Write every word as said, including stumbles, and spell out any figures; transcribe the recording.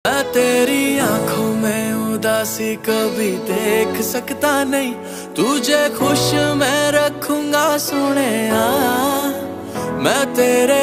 मैं तेरी आंखों में उदासी कभी देख सकता नहीं, तुझे खुश मैं रखूंगा सोनिया। मैं तेरे